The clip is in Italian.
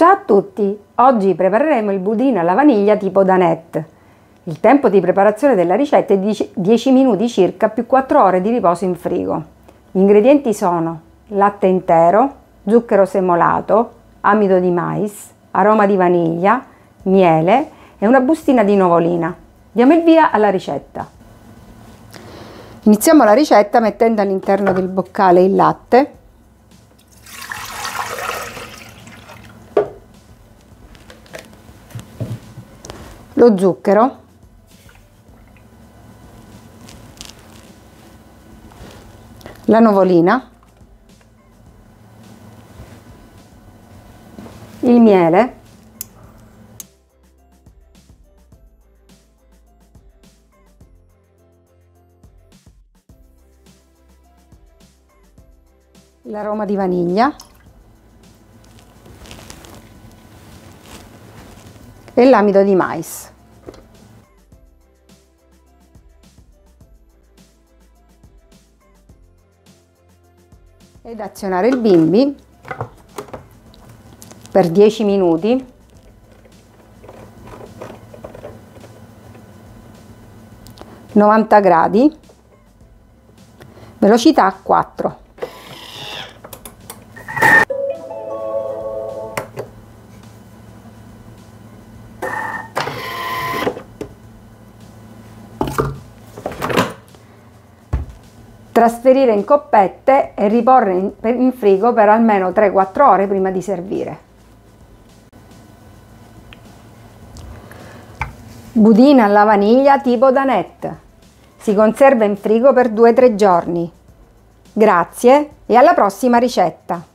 Ciao a tutti! Oggi prepareremo il budino alla vaniglia tipo Danette. Il tempo di preparazione della ricetta è di 10 minuti circa più 4 ore di riposo in frigo. Gli ingredienti sono latte intero, zucchero semolato, amido di mais, aroma di vaniglia, miele e una bustina di nuvolina. Diamo il via alla ricetta. Iniziamo la ricetta mettendo all'interno del boccale il latte, lo zucchero, la nuvolina, il miele, l'aroma di vaniglia e l'amido di mais. Ed azionare il bimbi per 10 minuti, (90°), velocità 4. Trasferire in coppette e riporre in frigo per almeno 3-4 ore prima di servire. Budino alla vaniglia tipo Danette. Si conserva in frigo per 2-3 giorni. Grazie e alla prossima ricetta!